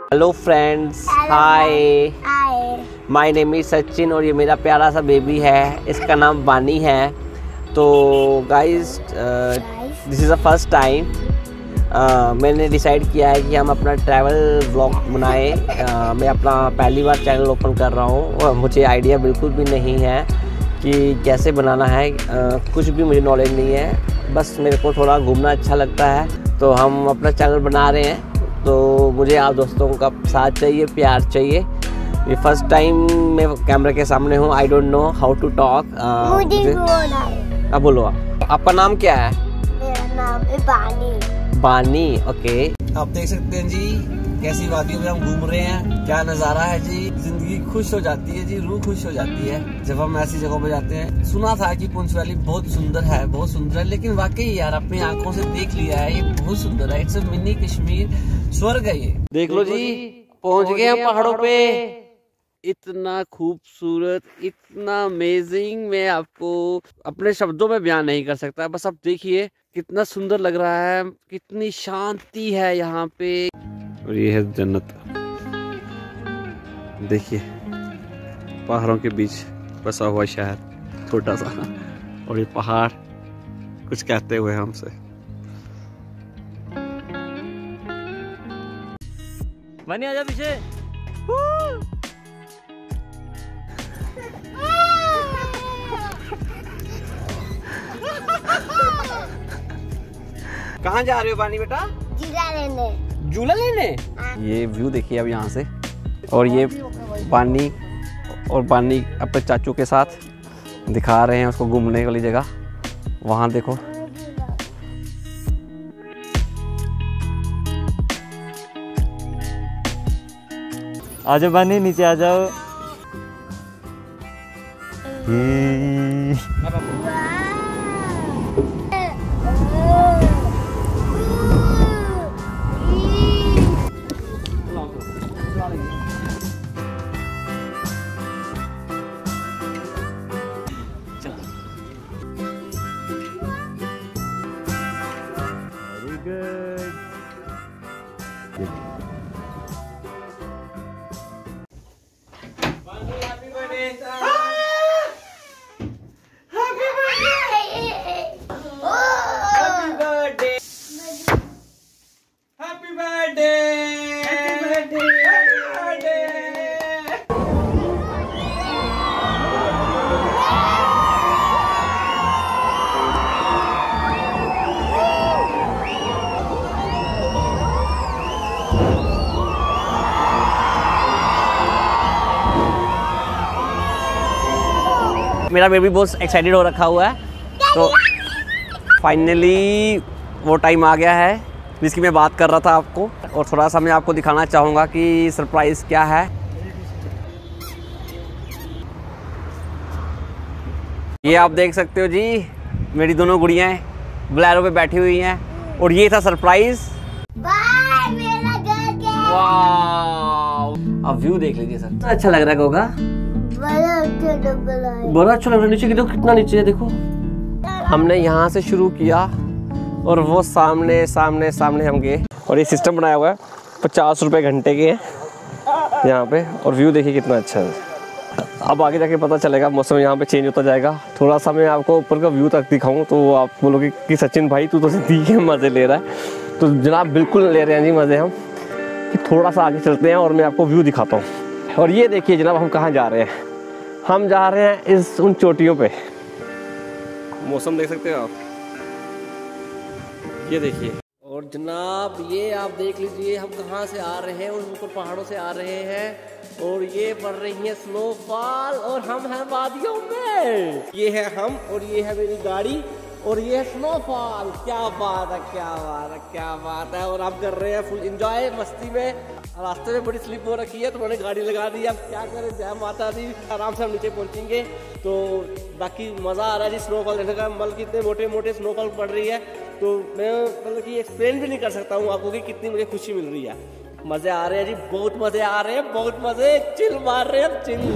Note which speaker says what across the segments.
Speaker 1: Hello friends, hi, my name is Sachin और ये मेरा प्यारा सा बेबी है, इसका नाम बानी है। तो guys, this is the first time मैंने डिसाइड किया है कि हम अपना ट्रैवल व्लॉग बनाएं। मैं अपना पहली बार चैनल ओपन कर रहा हूँ और मुझे आइडिया बिल्कुल भी नहीं है कि कैसे बनाना है। कुछ भी मुझे नॉलेज नहीं है, बस मेरे को थोड़ा घूमना अच्छा लगता है, तो हम अपना चैनल बना रहे हैं। तो मुझे आप दोस्तों का साथ चाहिए, प्यार चाहिए। ये फर्स्ट टाइम मैं कैमरे के सामने हूँ। I don't know how to talk. अब बोलो, आपका नाम क्या है?
Speaker 2: मेरा नाम है बानी।
Speaker 1: बानी, ओके। आप देख सकते हैं जी कैसी वादियों में हम घूम रहे हैं, क्या नज़ारा है जी। जिंदगी खुश हो जाती है जी, रूह खुश हो जाती है जब हम ऐसी जगहों पे जाते हैं। सुना था कि पुंछ वैली बहुत सुंदर है, बहुत सुंदर है, लेकिन वाकई यार अपनी आंखों से देख लिया है, ये बहुत सुंदर है। इट्स अ मिनी कश्मीर, स्वर्ग है ये। देख लो जी, पहुंच गए हम पहाड़ों पे। इतना खूबसूरत, इतना अमेजिंग, मैं आपको अपने शब्दों में बयान नहीं कर सकता। बस आप देखिए कितना सुंदर लग रहा है, कितनी शांति है यहाँ पे। और ये है जन्नत, देखिए पहाड़ों के बीच बसा हुआ शहर छोटा सा, और ये पहाड़ कुछ कहते हुए हमसे। बनी आजा पीछे। कहाँ जा रहे हो बानी बेटा?
Speaker 2: झूला लेने।
Speaker 1: झूला लेने? ये व्यू देखिए अब यहाँ से, और ये बानी और बानी अपने चाचू के साथ दिखा रहे हैं उसको घूमने वाली जगह। वहाँ देखो,
Speaker 3: आजा बानी, नीचे आ जाओ।
Speaker 1: मेरा बेबी बहुत एक्साइटेड हो रखा हुआ है। तो फाइनली वो टाइम आ गया है जिसकी मैं बात कर रहा था आपको, और थोड़ा सा मैं आपको दिखाना चाहूँगा कि सरप्राइज़ क्या है। ये आप देख सकते हो जी, मेरी दोनों गुड़ियाँ बोलेरो पे बैठी हुई हैं, और ये था सरप्राइज़।
Speaker 2: बाय, मेरा घर के।
Speaker 1: वाह, अब व्यू देख लीजिए सर, अच्छा लग रहा है होगा। बड़ा अच्छा लग रहा है। नीचे देखो कितना नीचे है, देखो। हमने यहाँ से शुरू किया और वो सामने सामने सामने हम गए, और ये सिस्टम बनाया हुआ है 50 रुपये घंटे के यहाँ पे। और व्यू देखिए कितना अच्छा है। अब आगे जाके पता चलेगा, मौसम यहाँ पे चेंज होता जाएगा। थोड़ा सा मैं आपको ऊपर का व्यू तक दिखाऊँ तो आप बोलोगे कि सचिन भाई तू तो सीधे मज़े ले रहा है। तो जनाब बिल्कुल ले रहे हैं जी मज़े हम, कि थोड़ा सा आगे चलते हैं और मैं आपको व्यू दिखाता हूँ। और ये देखिए जनाब, हम कहाँ जा रहे हैं। हम जा रहे हैं उन चोटियों पे। मौसम देख सकते हो आप, ये देखिए। और जनाब ये आप देख लीजिए हम कहाँ से आ रहे हैं, उन ऊपर पहाड़ों से आ रहे हैं, और ये पड़ रही है स्नोफॉल, और हम हैं वादियों में। ये है हम, और ये है मेरी गाड़ी, और ये है स्नोफॉल। क्या बात है, क्या बात है, क्या बात है। और आप कर रहे हैं फुल एंजॉय, मस्ती में। रास्ते में बड़ी स्लिप हो रखी है तो मैंने गाड़ी लगा दी। अब क्या करें, जय माता दी, आराम से हम नीचे पहुंचेंगे। तो बाकी मज़ा आ रहा है जी स्नोफॉल देखने का। मतलब कितने मोटे मोटे स्नोफॉल पड़ रही है, तो मैं मतलब कि एक्सप्लेन भी नहीं कर सकता हूँ आपको कि कितनी मुझे खुशी मिल रही है। मज़े आ रहे हैं जी, बहुत मज़े आ रहे हैं, बहुत मज़े। चिल मार रहे हैं, चिल।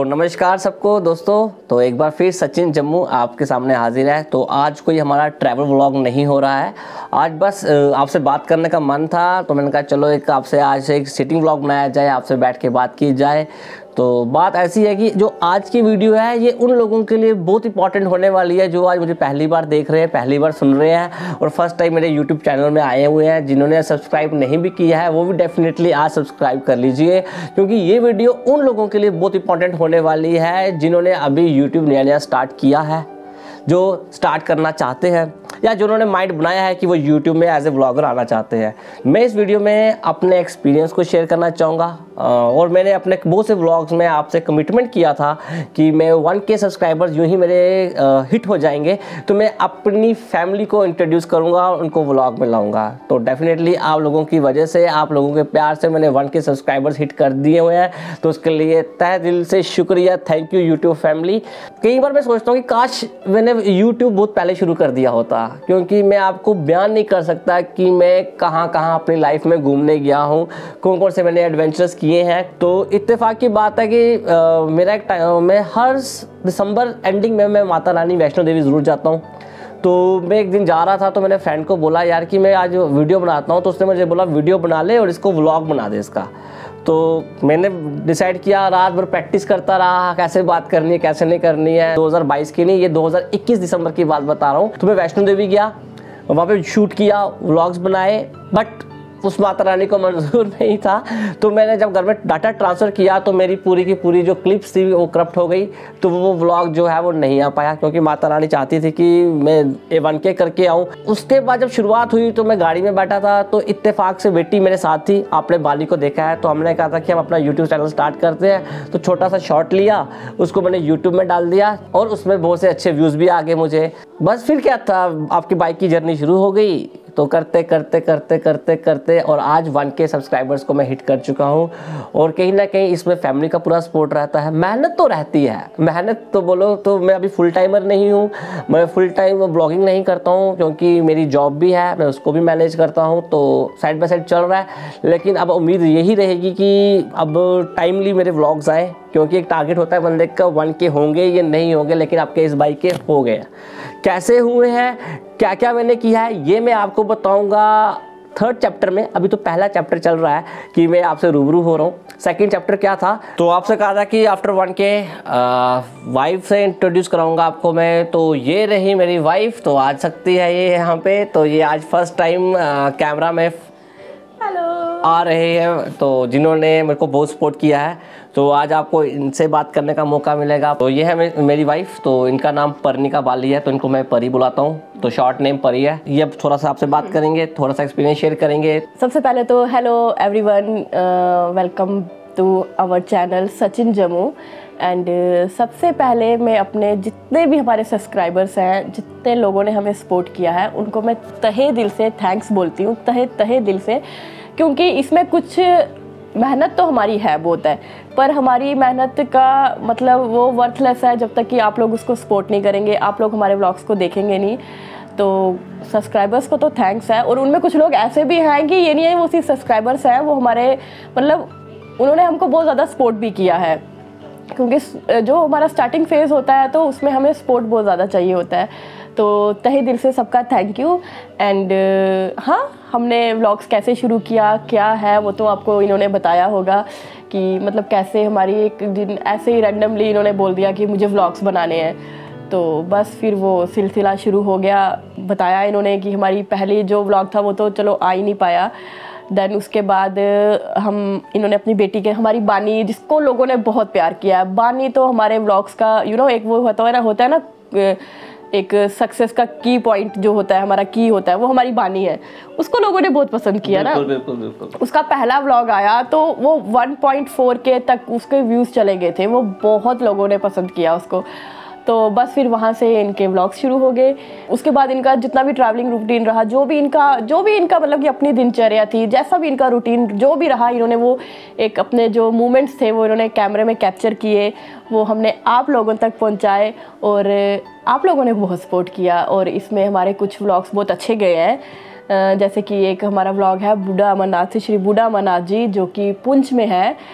Speaker 1: तो नमस्कार सबको दोस्तों, तो एक बार फिर सचिन जम्मू आपके सामने हाजिर है। तो आज कोई हमारा ट्रैवल व्लॉग नहीं हो रहा है, आज बस आपसे बात करने का मन था, तो मैंने कहा चलो एक आपसे आज एक सिटिंग व्लॉग बनाया जाए, आपसे बैठ के बात की जाए। तो बात ऐसी है कि जो आज की वीडियो है ये उन लोगों के लिए बहुत इंपॉर्टेंट होने वाली है जो आज मुझे पहली बार देख रहे हैं, पहली बार सुन रहे हैं और फर्स्ट टाइम मेरे यूट्यूब चैनल में आए हुए हैं। जिन्होंने सब्सक्राइब नहीं भी किया है वो भी डेफिनेटली आज सब्सक्राइब कर लीजिए, क्योंकि ये वीडियो उन लोगों के लिए बहुत इंपॉर्टेंट होने वाली है जिन्होंने अभी यूट्यूब नया स्टार्ट किया है, जो स्टार्ट करना चाहते हैं या जिन्होंने माइंड बनाया है कि वो YouTube में एज ए व्लॉगर आना चाहते हैं। मैं इस वीडियो में अपने एक्सपीरियंस को शेयर करना चाहूँगा और मैंने अपने बहुत से व्लॉग्स में आपसे कमिटमेंट किया था कि मैं 1K सब्सक्राइबर्स यूँ ही मेरे हिट हो जाएंगे तो मैं अपनी फैमिली को इंट्रोड्यूस करूँगा, उनको व्लॉग में लाऊंगा। तो डेफिनेटली आप लोगों की वजह से, आप लोगों के प्यार से मैंने 1K सब्सक्राइबर्स हिट कर दिए हुए हैं, तो उसके लिए तहे दिल से शुक्रिया, थैंक यू यूट्यूब फैमिली। कई बार मैं सोचता हूँ कि काश मैंने यूट्यूब बहुत पहले शुरू कर दिया होता, क्योंकि मैं आपको बयान नहीं कर सकता कि मैं कहाँ कहाँ अपनी लाइफ में घूमने गया हूँ, कौन कौन से मैंने एडवेंचर्स किए हैं। तो इत्तेफाक की बात है कि मेरा एक टाइम, मैं हर दिसंबर एंडिंग में मैं माता रानी वैष्णो देवी ज़रूर जाता हूँ। तो मैं एक दिन जा रहा था तो मैंने फ्रेंड को बोला यार कि मैं आज वीडियो बनाता हूँ, तो उसने मुझे बोला वीडियो बना ले और इसको व्लॉग बना दे इसका। तो मैंने डिसाइड किया, रात भर प्रैक्टिस करता रहा कैसे बात करनी है कैसे नहीं करनी है। 2022 की नहीं, ये 2021 दिसंबर की बात बता रहा हूँ। तो मैं वैष्णो देवी गया, वहाँ पे शूट किया, व्लॉग्स बनाए, बट उस माता रानी को मंजूर नहीं था। तो मैंने जब घर में डाटा ट्रांसफ़र किया तो मेरी पूरी की पूरी जो क्लिप्स थी वो करप्ट हो गई, तो वो व्लॉग जो है वो नहीं आ पाया, क्योंकि माता रानी चाहती थी कि मैं A1K करके आऊँ। उसके बाद जब शुरुआत हुई तो मैं गाड़ी में बैठा था, तो इत्तेफाक से बेटी मेरे साथ थी, आपने बाली को देखा है, तो हमने कहा था कि हम अपना यूट्यूब चैनल स्टार्ट करते हैं। तो छोटा सा शॉर्ट लिया, उसको मैंने यूट्यूब में डाल दिया और उसमें बहुत से अच्छे व्यूज़ भी आ गए मुझे। बस फिर क्या था, आपकी बाइक की जर्नी शुरू हो गई। तो करते करते करते करते करते और आज 1K सब्सक्राइबर्स को मैं हिट कर चुका हूँ। और कहीं ना कहीं इसमें फैमिली का पूरा सपोर्ट रहता है, मेहनत तो रहती है, मेहनत तो बोलो तो मैं अभी फुल टाइमर नहीं हूँ, मैं फुल टाइम ब्लॉगिंग नहीं करता हूँ क्योंकि मेरी जॉब भी है, मैं उसको भी मैनेज करता हूँ, तो साइड बाय साइड चल रहा है। लेकिन अब उम्मीद यही रहेगी कि अब टाइमली मेरे व्लॉग्स आए, क्योंकि एक टारगेट होता है बंदे का 1K होंगे ये नहीं होंगे, लेकिन आपके इस बाइक के हो गए। कैसे हुए हैं, क्या क्या मैंने किया है, ये मैं आपको बताऊंगा 3rd चैप्टर में। अभी तो पहला चैप्टर चल रहा है कि मैं आपसे रूबरू हो रहा हूँ। 2nd चैप्टर क्या था, तो आपसे कहा था कि आफ्टर 1K वाइफ से इंट्रोड्यूस कराऊंगा आपको मैं। तो ये रही मेरी वाइफ, तो आ सकती है ये यहाँ पे। तो ये आज फर्स्ट टाइम कैमरा में आ रहे हैं, तो जिन्होंने मेरे को बहुत सपोर्ट किया है, तो आज आपको इनसे बात करने का मौका मिलेगा। तो ये है मेरी वाइफ, तो इनका नाम परनिका बाली है, तो इनको मैं परी बुलाता हूँ, तो शॉर्ट नेम परी है। ये अब थोड़ा सा आपसे बात करेंगे, थोड़ा सा एक्सपीरियंस शेयर करेंगे।
Speaker 4: सबसे पहले तो hello everyone, welcome to our channel Sachin Jammu. And सबसे पहले मैं अपने जितने भी हमारे सब्सक्राइबर्स हैं, जितने लोगों ने हमें सपोर्ट किया है, उनको मैं तहे दिल से थैंक्स बोलती हूँ, तहे दिल से, क्योंकि इसमें कुछ मेहनत तो हमारी है बहुत है, पर हमारी मेहनत का मतलब वो वर्थलेस है जब तक कि आप लोग उसको सपोर्ट नहीं करेंगे, आप लोग हमारे व्लॉग्स को देखेंगे नहीं। तो सब्सक्राइबर्स को तो थैंक्स है, और उनमें कुछ लोग ऐसे भी हैं कि ये नहीं है वो सिर्फ सब्सक्राइबर्स हैं, वो हमारे मतलब उन्होंने हमको बहुत ज़्यादा सपोर्ट भी किया है, क्योंकि जो हमारा स्टार्टिंग फेज़ होता है तो उसमें हमें सपोर्ट बहुत ज़्यादा चाहिए होता है। तो तहे दिल से सबका थैंक यू। एंड हाँ, हमने व्लॉग्स कैसे शुरू किया क्या है वो तो आपको इन्होंने बताया होगा कि मतलब कैसे हमारी एक दिन ऐसे ही रैंडमली इन्होंने बोल दिया कि मुझे व्लॉग्स बनाने हैं, तो बस फिर वो सिलसिला शुरू हो गया। बताया इन्होंने कि हमारी पहली जो व्लॉग था वो तो चलो आ ही नहीं पाया। देन उसके बाद इन्होंने अपनी बेटी के, हमारी बानी, जिसको लोगों ने बहुत प्यार किया है, बानी तो हमारे व्लॉग्स का एक वो होता है ना एक सक्सेस का की पॉइंट जो होता है, हमारा की होता है, वो हमारी बानी है। उसको लोगों ने बहुत पसंद किया ना। बिल्कुल। उसका पहला व्लॉग आया तो वो 1.4K तक उसके व्यूज़ चले गए थे, वो बहुत लोगों ने पसंद किया उसको। तो बस फिर वहाँ से इनके व्लॉग्स शुरू हो गए। उसके बाद इनका जितना भी ट्रैवलिंग रूटीन रहा, जो भी इनका मतलब कि अपनी दिनचर्या थी, जैसा भी इनका रूटीन जो भी रहा, इन्होंने वो एक अपने जो मोमेंट्स थे वो इन्होंने कैमरे में कैप्चर किए, वो हमने आप लोगों तक पहुँचाए और आप लोगों ने बहुत सपोर्ट किया। और इसमें हमारे कुछ व्लॉग्स बहुत अच्छे गए हैं, जैसे कि एक हमारा व्लॉग है बूढ़ा अमरनाथ से, श्री बूढ़ा अमरनाथ जी, जो कि पुंछ में है।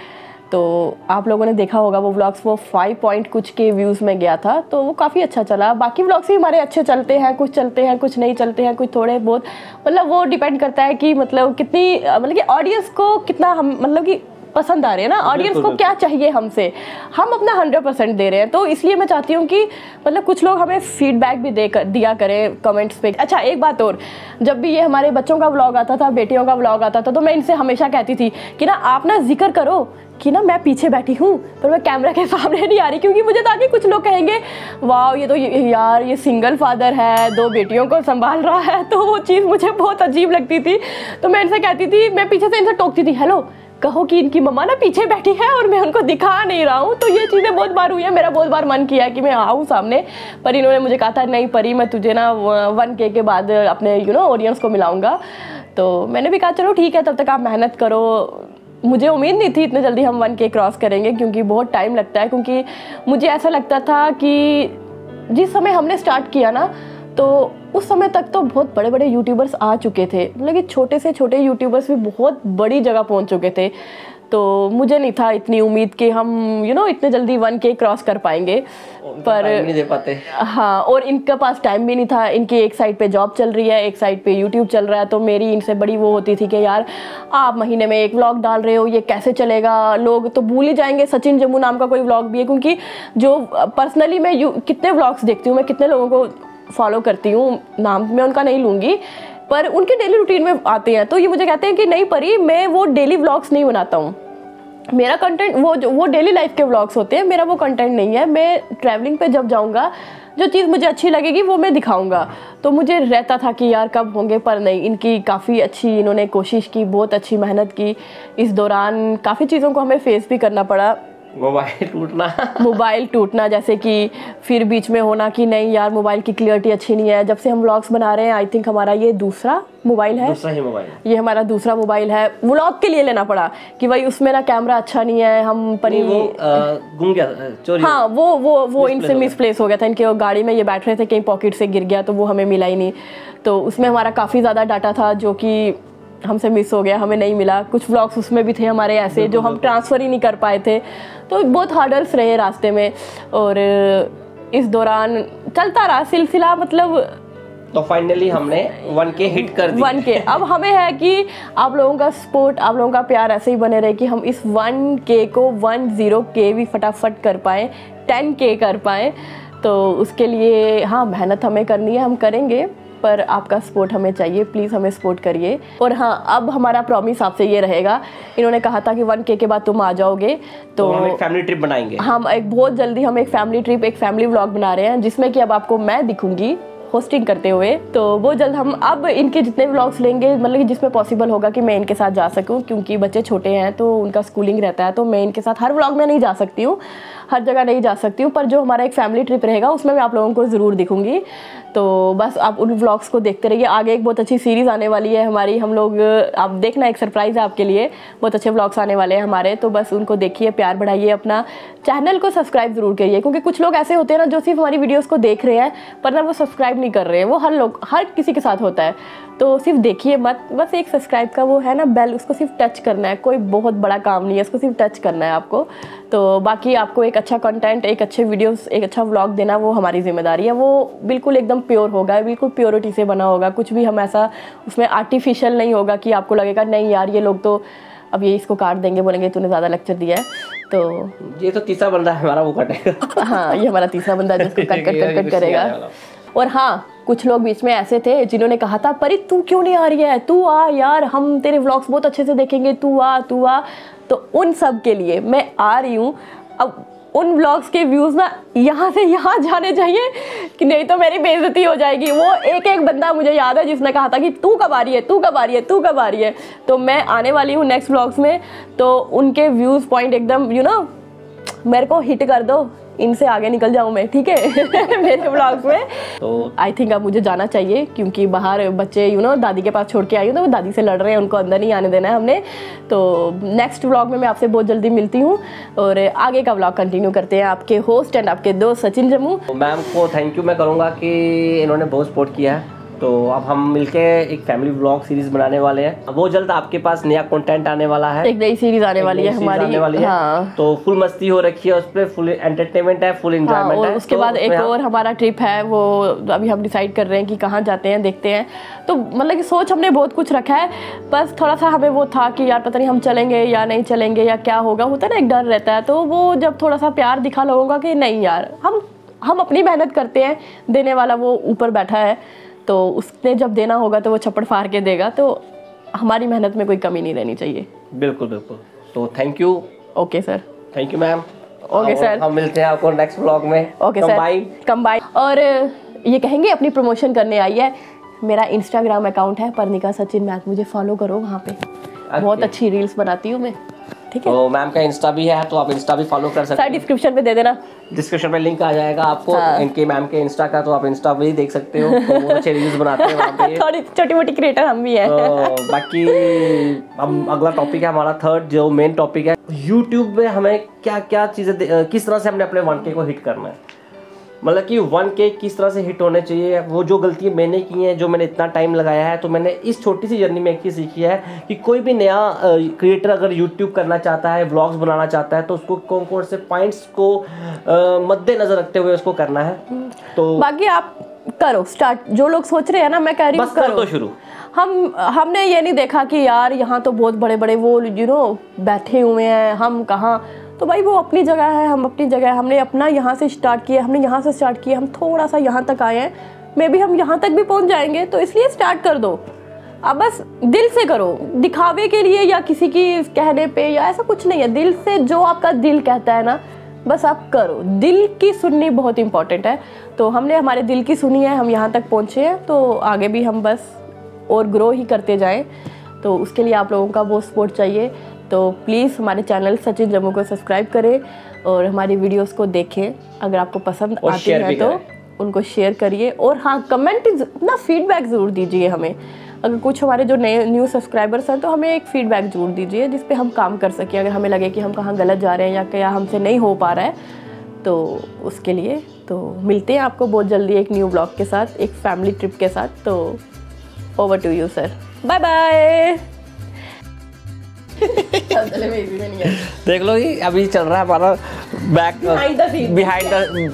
Speaker 4: तो आप लोगों ने देखा होगा वो व्लॉग्स, वो 5 पॉइंट कुछ के व्यूज़ में गया था, तो वो काफ़ी अच्छा चला। बाकी व्लॉग्स भी हमारे अच्छे चलते हैं, कुछ चलते हैं कुछ नहीं चलते हैं, कुछ थोड़े बहुत, मतलब वो डिपेंड करता है कि मतलब कितनी, मतलब कि ऑडियंस को कितना हम मतलब कि पसंद आ रहे हैं ना, ऑडियंस को क्या चाहिए हमसे, हम अपना 100% दे रहे हैं। तो इसलिए मैं चाहती हूँ कि मतलब कुछ लोग हमें फीडबैक भी दिया करें कमेंट्स पे। अच्छा एक बात और, जब भी ये हमारे बच्चों का व्लॉग आता था, बेटियों का व्लॉग आता था, तो मैं इनसे हमेशा कहती थी कि ना आप ना जिक्र करो कि ना मैं पीछे बैठी हूँ पर मैं कैमरा के सामने नहीं आ रही, क्योंकि मुझे ताकि कुछ लोग कहेंगे वाह ये तो यार ये सिंगल फादर है, 2 बेटियों को संभाल रहा है, तो वो चीज़ मुझे बहुत अजीब लगती थी। तो मैं इनसे कहती थी, मैं पीछे से इनसे टोकती थी, हेलो कहो कि इनकी मम्मा ना पीछे बैठी है और मैं उनको दिखा नहीं रहा हूँ। तो ये चीज़ें बहुत बार हुई है, मेरा बहुत बार मन किया है कि मैं आऊँ सामने, पर इन्होंने मुझे कहा था नहीं परी मैं तुझे ना 1K के बाद अपने ऑडियंस को मिलाऊंगा। तो मैंने भी कहा चलो ठीक है, तब तक आप मेहनत करो। मुझे उम्मीद नहीं थी इतने जल्दी हम 1K क्रॉस करेंगे, क्योंकि बहुत टाइम लगता है। क्योंकि मुझे ऐसा लगता था कि जिस समय हमने स्टार्ट किया ना, तो उस समय तक तो बहुत बड़े बड़े यूट्यूबर्स आ चुके थे, मतलब कि छोटे से छोटे यूट्यूबर्स भी बहुत बड़ी जगह पहुंच चुके थे। तो मुझे नहीं था इतनी उम्मीद कि हम इतने जल्दी 1K क्रॉस कर पाएंगे, पर
Speaker 1: नहीं दे पाते।
Speaker 4: हाँ, और इनके पास टाइम भी नहीं था। इनकी एक साइड पे जॉब चल रही है, एक साइड पे यूट्यूब चल रहा है। तो मेरी इनसे बड़ी वो होती थी कि यार आप महीने में 1 व्लॉग डाल रहे हो, ये कैसे चलेगा, लोग तो भूल ही जाएंगे सचिन जम्मू नाम का कोई व्लॉग भी है। क्योंकि जो पर्सनली मैं कितने व्लॉग्स देखती हूँ, मैं कितने लोगों को फॉलो करती हूँ, नाम मैं उनका नहीं लूँगी, पर उनके डेली रूटीन में आते हैं। तो ये मुझे कहते हैं कि नहीं परी मैं वो डेली व्लॉग्स नहीं बनाता हूँ, मेरा कंटेंट वो डेली लाइफ के व्लॉग्स होते हैं, मेरा वो कंटेंट नहीं है। मैं ट्रैवलिंग पे जब जाऊँगा, जो चीज़ मुझे अच्छी लगेगी वो मैं दिखाऊंगा। तो मुझे रहता था कि यार कब होंगे, पर नहीं, इनकी काफ़ी अच्छी इन्होंने कोशिश की, बहुत अच्छी मेहनत की। इस दौरान काफ़ी चीज़ों को हमें फेस भी करना पड़ा। मोबाइल टूटना जैसे कि फिर बीच में होना कि नहीं यार मोबाइल की क्लियरिटी अच्छी नहीं है। जब से हम व्लॉग्स बना रहे हैं, आई थिंक हमारा ये दूसरा मोबाइल है,
Speaker 1: ये
Speaker 4: हमारा दूसरा मोबाइल है। व्लॉग के लिए लेना पड़ा कि भाई उसमें ना कैमरा अच्छा नहीं है, हम परी
Speaker 1: गुम गया, चोरी।
Speaker 4: हाँ, वो इनसे मिसप्लेस हो गया था। इनके गाड़ी में ये बैठ रहे थे, कहीं पॉकेट से गिर गया, तो वो हमें मिला ही नहीं। तो उसमें हमारा काफ़ी ज़्यादा डाटा था जो कि हमसे मिस हो गया, हमें नहीं मिला। कुछ व्लॉग्स उसमें भी थे हमारे ऐसे जो हम ट्रांसफ़र ही नहीं कर पाए थे। तो बहुत हार्डल्स रहे रास्ते में, और इस दौरान चलता रहा सिलसिला। मतलब
Speaker 1: तो फाइनली हमने 1K हिट कर दी।
Speaker 4: 1K अब हमें है कि आप लोगों का सपोर्ट, आप लोगों का प्यार ऐसे ही बने रहे कि हम इस 1K को 10K भी फटाफट कर पाएँ, 10K कर पाएँ। तो उसके लिए हाँ मेहनत हमें करनी है, हम करेंगे, पर आपका सपोर्ट हमें चाहिए, प्लीज़ हमें सपोर्ट करिए। और हाँ, अब हमारा प्रॉमिस आपसे ये रहेगा, इन्होंने कहा था कि 1K के बाद तुम आ जाओगे तो
Speaker 1: हम एक फैमिली ट्रिप बनाएंगे।
Speaker 4: हम बहुत जल्दी हम एक फैमिली ट्रिप, एक फैमिली व्लॉग बना रहे हैं, जिसमें कि अब आपको मैं दिखूंगी होस्टिंग करते हुए। तो बहुत जल्द हम अब इनके जितने व्लॉग्स लेंगे, मतलब कि जिसमें पॉसिबल होगा कि मैं इनके साथ जा सकूं, क्योंकि बच्चे छोटे हैं तो उनका स्कूलिंग रहता है, तो मैं इनके साथ हर व्लॉग में नहीं जा सकती हूँ, हर जगह नहीं जा सकती हूँ। पर जो हमारा एक फैमिली ट्रिप रहेगा उसमें मैं आप लोगों को ज़रूर दिखूंगी। तो बस आप उन व्लॉग्स को देखते रहिए। आगे एक बहुत अच्छी सीरीज़ आने वाली है हमारी, हम लोग आप देखना, एक सरप्राइज़ है आपके लिए, बहुत अच्छे व्लॉग्स आने वाले हैं हमारे। तो बस उनको देखिए, प्यार बढ़ाइए, अपना चैनल को सब्सक्राइब ज़रूर करिए, क्योंकि कुछ लोग ऐसे होते हैं ना जो सिर्फ हमारी वीडियोज़ को देख रहे हैं पर ना वो सब्सक्राइब नहीं कर रहे हैं। वो हर किसी के साथ होता है, तो सिर्फ देखिए मत, बस एक सब्सक्राइब का वो है ना बेल, उसको सिर्फ टच करना है, कोई बहुत बड़ा काम नहीं है, उसको सिर्फ टच करना है आपको। तो बाकी आपको एक अच्छा कंटेंट, एक अच्छे वीडियोस, एक अच्छा व्लॉग देना वो हमारी जिम्मेदारी है। वो बिल्कुल एकदम प्योर होगा, बिल्कुल प्योरिटी से बना होगा, कुछ भी हम ऐसा उसमें आर्टिफिशियल नहीं होगा कि आपको लगेगा नहीं यार ये लोग तो अब ये इसको काट देंगे, बोलेंगे तूने ज़्यादा लेक्चर दिया है। तो
Speaker 1: ये तो तीसरा बंदा है हमारा, वो कटेगा।
Speaker 4: हाँ, ये हमारा तीसरा बंदा है जिसको कट करेगा। और हाँ, कुछ लोग बीच में ऐसे थे जिन्होंने कहा था परी तू क्यों नहीं आ रही है, तू आ यार, हम तेरे व्लॉग्स बहुत अच्छे से देखेंगे, तू आ। तो उन सब के लिए मैं आ रही हूँ। अब उन व्लॉग्स के व्यूज़ ना यहाँ से यहाँ जाने चाहिए कि नहीं तो मेरी बेइज्जती हो जाएगी। वो एक बंदा मुझे याद है जिसने कहा था कि तू कब आ रही है, तू कब आ रही है, तू कब आ रही है। तो मैं आने वाली हूँ नेक्स्ट व्लॉग्स में, तो उनके व्यूज़ पॉइंट एकदम मेरे को हिट कर दो, इनसे आगे निकल जाऊँ मैं, ठीक है मेरे व्लॉग्स में। तो आई थिंक अब मुझे जाना चाहिए, क्योंकि बाहर बच्चे दादी के पास छोड़ के आई हूँ, तो वो दादी से लड़ रहे हैं, उनको अंदर नहीं आने देना है हमने। तो नेक्स्ट व्लॉग में मैं आपसे बहुत जल्दी मिलती हूँ और आगे का व्लॉग कंटिन्यू करते हैं। आपके होस्ट एंड आपके दोस्त सचिन जम्मू।
Speaker 1: मैम को थैंक यू मैं करूँगा कि इन्होंने बहुत सपोर्ट किया है तो अब हम मिलके एक फैमिली व्लॉग सीरीज बनाने वाले हैं। वो जल्द आपके पास नया कंटेंट आने वाला है,
Speaker 4: एक नई सीरीज आने वाली है हमारी। हाँ।
Speaker 1: तो फुल मस्ती हो रखी है उस पर, फुल एंटरटेनमेंट है, फुल एंजॉयमेंट है।
Speaker 4: उसके बाद एक और हमारा ट्रिप है, वो अभी हम डिसाइड कर रहे हैं कि कहाँ जाते हैं, देखते हैं। तो मतलब कि सोच हमने बहुत कुछ रखा है, बस थोड़ा सा हमें वो था कि यार पता नहीं हम चलेंगे या नहीं चलेंगे या क्या होगा, होता है ना एक डर रहता है। तो वो जब थोड़ा सा प्यार दिखा लोगों का कि नहीं यार हम अपनी मेहनत करते हैं, देने वाला वो ऊपर बैठा है, तो उसने जब देना होगा तो वो छप्पड़ फाड़ के देगा। तो हमारी मेहनत में कोई कमी नहीं रहनी चाहिए।
Speaker 1: बिल्कुल बिल्कुल। तो thank you.
Speaker 4: Okay sir.
Speaker 1: Thank you ma'am.
Speaker 4: Okay sir.
Speaker 1: हम मिलते हैं आपको नेक्स्ट व्लॉग में।
Speaker 4: Okay sir. कंबाइन। और ये कहेंगे अपनी प्रमोशन करने आई है। मेरा इंस्टाग्राम अकाउंट है परनिका सचिन मैथ, मुझे फॉलो करो वहाँ पे। बहुत अच्छी रील्स बनाती हूँ मैं, ठीक है। तो
Speaker 1: मैम का इंस्टा भी है, तो आप इंस्टा भी फॉलो कर सकते हैं।
Speaker 4: डिस्क्रिप्शन में दे देना,
Speaker 1: डिस्क्रिप्शन में लिंक आ जाएगा आपको। हाँ। इनके मैम के इंस्टा का, तो आप इंस्टा भी देख सकते हो। तो वो अच्छे रील्स बनाते हैं वहाँ पे।
Speaker 4: थोड़ी छोटी मोटी क्रिएटर हम भी हैं।
Speaker 1: तो बाकी अब अगला टॉपिक है हमारा थर्ड, जो मेन टॉपिक है यूट्यूब में हमें क्या क्या चीज़ें, किस तरह से हमने अपने 1K को हिट करना है। मतलब कि 1K किस तरह से हिट होने चाहिए। वो जो गलतियाँ मैंने की हैं, जो मैंने इतना टाइम लगाया है, तो मैंने इस छोटी सी जर्नी में एक चीज़ सीखी है कि कोई भी नया क्रिएटर अगर यूट्यूब करना चाहता है, व्लॉग्स बनाना चाहता है, तो उसको कौन कौन से पॉइंट्स को मद्देनजर रखते हुए उसको करना है। तो
Speaker 4: बाकी आप करो स्टार्ट। जो लोग सोच रहे हैं ना, मैं कह रही हूँ करो
Speaker 1: तो शुरू।
Speaker 4: हमने ये नहीं देखा कि यार यहाँ तो बहुत बड़े बड़े वो बैठे हुए हैं, हम कहाँ। तो भाई वो अपनी जगह है, हम अपनी जगह है। हमने अपना यहाँ से स्टार्ट किया, हमने यहाँ से स्टार्ट किया, हम थोड़ा सा यहाँ तक आए हैं, मे बी हम यहाँ तक भी पहुँच जाएंगे। तो इसलिए स्टार्ट कर दो। अब बस दिल से करो, दिखावे के लिए या किसी की कहने पे या ऐसा कुछ नहीं है। दिल से जो आपका दिल कहता है ना, बस आप करो। दिल की सुननी बहुत इंपॉर्टेंट है। तो हमने हमारे दिल की सुनी है, हम यहाँ तक पहुँचे हैं, तो आगे भी हम बस और ग्रो ही करते जाएं। तो उसके लिए आप लोगों का वो सपोर्ट चाहिए। तो प्लीज़ हमारे चैनल सचिन जम्मू को सब्सक्राइब करें और हमारी वीडियोस को देखें। अगर आपको पसंद आती है तो उनको शेयर करिए। और हाँ, कमेंट ना फीडबैक ज़रूर दीजिए हमें। अगर कुछ हमारे जो नए न्यू सब्सक्राइबर्स हैं, तो हमें एक फ़ीडबैक ज़रूर दीजिए जिस पे हम काम कर सकें। अगर हमें लगे कि हम कहाँ गलत जा रहे हैं या क्या हमसे नहीं हो पा रहा है, तो उसके लिए तो मिलते हैं आपको बहुत जल्दी एक न्यू ब्लॉग के साथ, एक फैमिली ट्रिप के साथ। तो over to you sir, bye bye.
Speaker 1: देख लो जी, अभी चल रहा है हमारा back behind the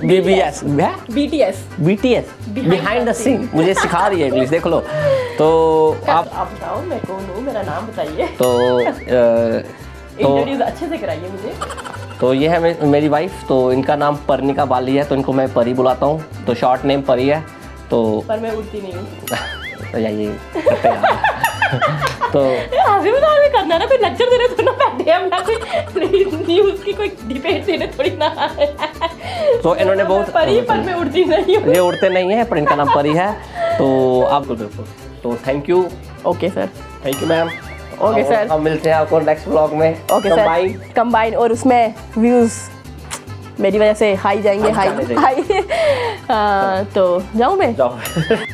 Speaker 1: BTS behind the scene. मुझे सिखा रही है इंग्लिश, देख लो। तो आप
Speaker 4: बताओ मैं कौन हूँ, मेरा नाम बताइए।
Speaker 1: तो
Speaker 4: इंट्रोड्यूस अच्छे से कराइए मुझे।
Speaker 1: तो ये है मेरी वाइफ, तो इनका नाम परनिका बाली है, तो इनको मैं परी बुलाता हूँ, तो शॉर्ट नेम परी है। तो पर मैं उड़ती नहीं हूँ। तो यही तो
Speaker 4: हंसी मजाक भी करना ना, कोई लेक्चर देने थोड़ी ना बैठे हम ना, कोई न्यूज़ की कोई डिबेट देने थोड़ी ना।
Speaker 1: तो इन्होंने बहुत
Speaker 4: परी, पर मैं उड़ती नहीं हूँ।
Speaker 1: ये उड़ते नहीं है, पर इनका नाम परी है। तो आपको बिल्कुल, तो thank you.
Speaker 4: Okay sir.
Speaker 1: Thank you ma'am.
Speaker 4: Okay sir.
Speaker 1: हम मिलते हैं आपको नेक्स्ट व्लॉग में।
Speaker 4: Okay sir. कंबाइन। और उसमें व्यूज़ मेरी वजह से हाई जाएंगे, हाई। तो जाऊँ मैं?
Speaker 1: जाओ।